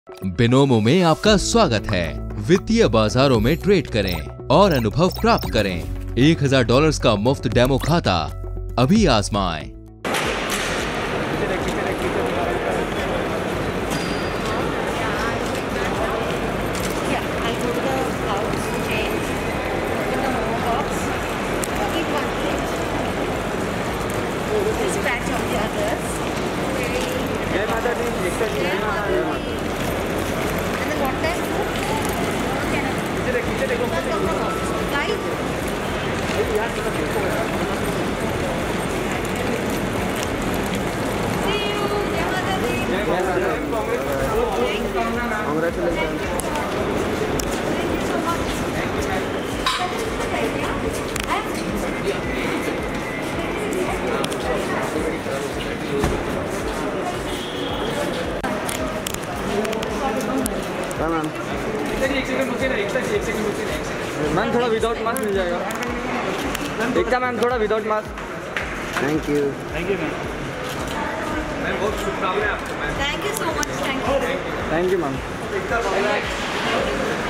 Binomo में आपका स्वागत है। वित्तीय बाजारों में ट्रेड करें और अनुभव प्राप्त करें। $1000 का मुफ्त डेमो खाता अभी आजमाएं। मैम थोड़ा विदाउट मास्क मिल जाएगा। एकता मैम थोड़ा without mask. Thank you ma'am. बहुत शुभकामनाएं आपको ma'am. Thank you so much. Thank you ma'am.